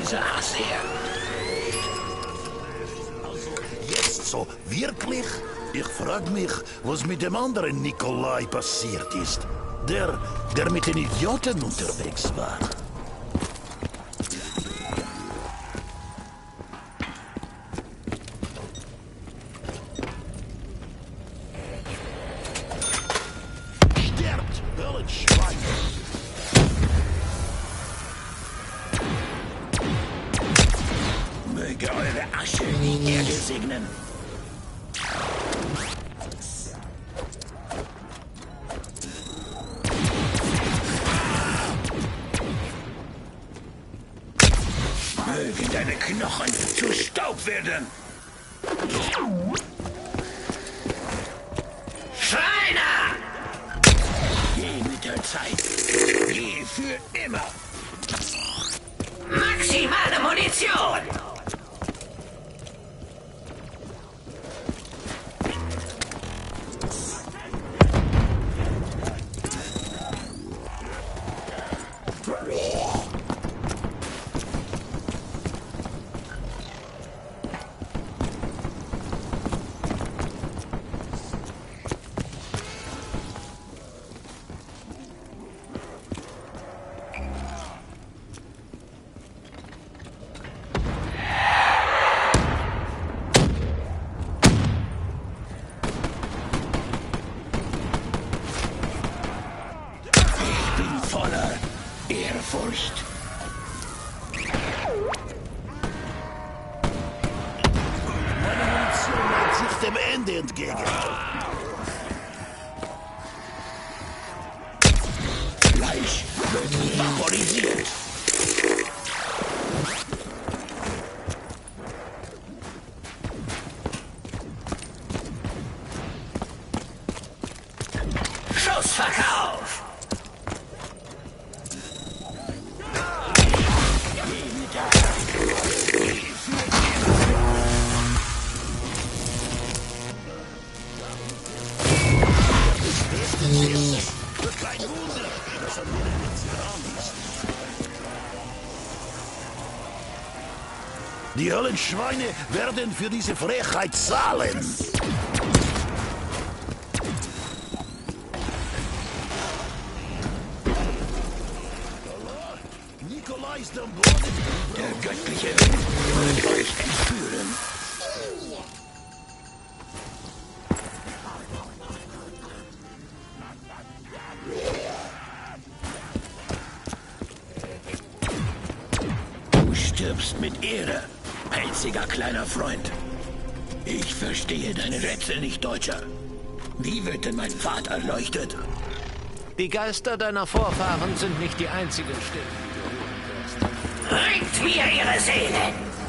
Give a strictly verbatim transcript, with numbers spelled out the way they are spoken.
dieser Hass her? Also, jetzt so wirklich? Ich frag mich, was mit dem anderen Nikolai passiert ist. Der, der mit den Idioten unterwegs war. Sterbt, Höllenschwein! Möge eure Asche die Erde segnen. Mögen deine Knochen zu Staub werden. Schreiner! Geh mit der Zeit. Geh für immer. Maximale Munition! Voller Ehrfurcht. Meine Munition neigt sich dem Ende entgegen. Fleisch wird vaporisiert. Schussverkauf! Kein Wunder, dass er mir ein Veteran ist. Die Höllenschweine werden für diese Frechheit zahlen. Nikolai ist am Boden. Der göttliche Wind wird euch entführen. Du stirbst mit Ehre, pelziger kleiner Freund. Ich verstehe deine Rätsel nicht, Deutscher. Wie wird denn mein Pfad erleuchtet? Die Geister deiner Vorfahren sind nicht die einzigen Stimmen, die du hören wirst. Bringt mir ihre Seelen!